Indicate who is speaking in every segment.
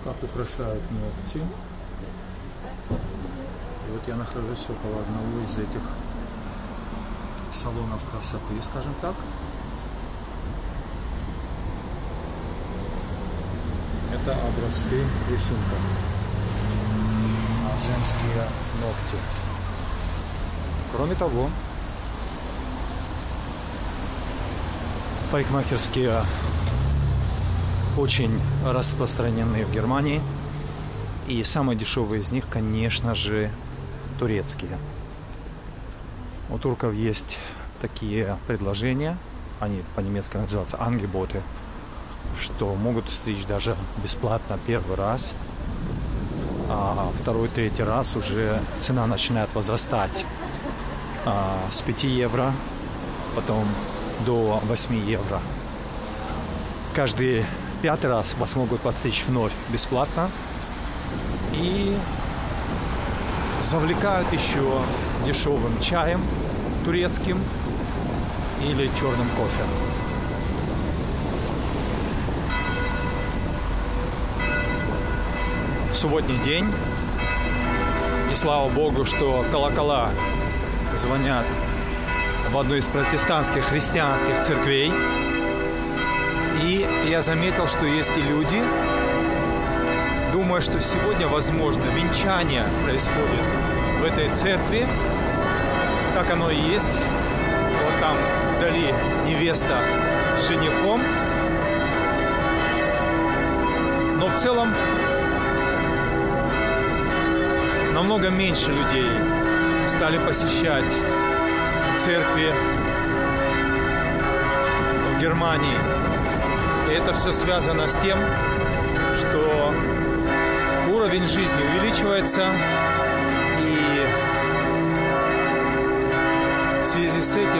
Speaker 1: как украшают ногти. И вот я нахожусь около одного из этих салонов красоты, скажем так. Это образцы рисунков. Женские ногти. Кроме того, парикмахерские очень распространены в Германии. И самые дешевые из них, конечно же, турецкие. У турков есть такие предложения, они по-немецки называются ангеботы, что могут стричь даже бесплатно первый раз, а второй, третий раз уже цена начинает возрастать с 5 евро, потом до 8 евро. Каждый 5-й раз вас могут подстричь вновь бесплатно и завлекают еще дешевым чаем турецким или черным кофе. Субботний день, и слава Богу, что колокола звонят в одну из протестантских христианских церквей. И я заметил, что есть и люди, думая, что сегодня, возможно, венчание происходит в этой церкви. Так оно и есть. Вот там вдали невеста с женихом. Но в целом намного меньше людей стали посещать церкви в Германии. И это все связано с тем, что уровень жизни увеличивается, и в связи с этим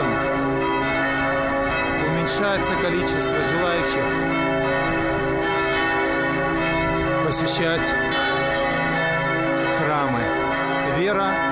Speaker 1: уменьшается количество желающих посещать храмы. Вера